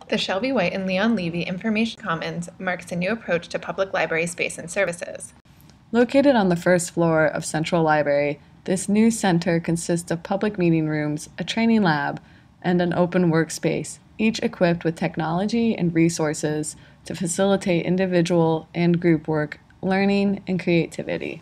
The Shelby White and Leon Levy Information Commons marks a new approach to public library space and services. Located on the first floor of Central Library, this new center consists of public meeting rooms, a training lab, and an open workspace, each equipped with technology and resources to facilitate individual and group work, learning, and creativity.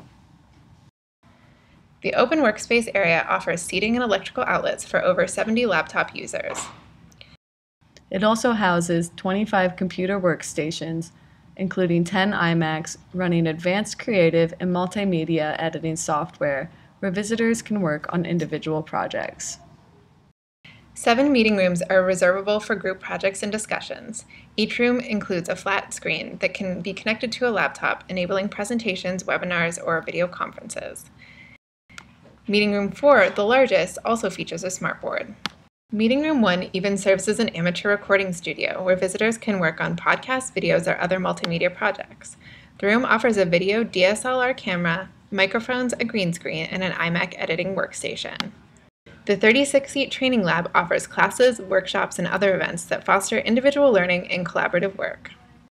The open workspace area offers seating and electrical outlets for over 70 laptop users. It also houses 25 computer workstations, including 10 iMacs running advanced creative and multimedia editing software, where visitors can work on individual projects. 7 meeting rooms are reservable for group projects and discussions. Each room includes a flat screen that can be connected to a laptop, enabling presentations, webinars, or video conferences. Meeting room 4, the largest, also features a smartboard. Meeting room 1 even serves as an amateur recording studio where visitors can work on podcasts, videos, or other multimedia projects. The room offers a video DSLR camera, microphones, a green screen, and an iMac editing workstation. The 36-seat training lab offers classes, workshops, and other events that foster individual learning and collaborative work.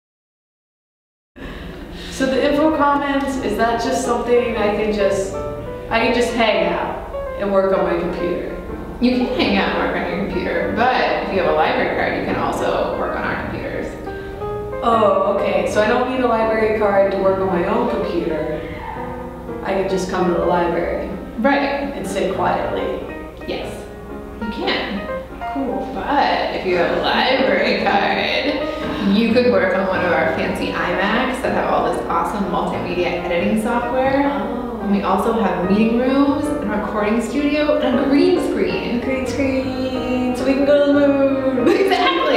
So the info commons, is that just something I can just hang out and work on my computer? You can hang out and work on your computer, but if you have a library card, you can also work on our computers. Oh, okay. So I don't need a library card to work on my own computer. I can just come to the library. Right. And sit quietly. Yes, you can. Cool. But if you have a library card, you could work on one of our fancy iMacs that have all this awesome multimedia editing software. Oh. And we also have meeting rooms, and a recording studio, and a green screen. Green screen, so we can go to the moon. Exactly.